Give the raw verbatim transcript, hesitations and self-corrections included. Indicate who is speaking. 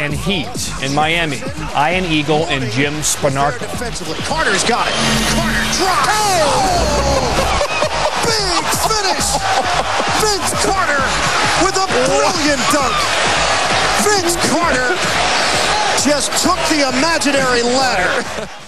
Speaker 1: and Heat in Miami. Ian Eagle and Jim Spanarkel.
Speaker 2: Defensively, Carter's got it. Carter drops. Oh! Big finish. Vince Carter with a brilliant dunk. Vince Carter just took the imaginary ladder.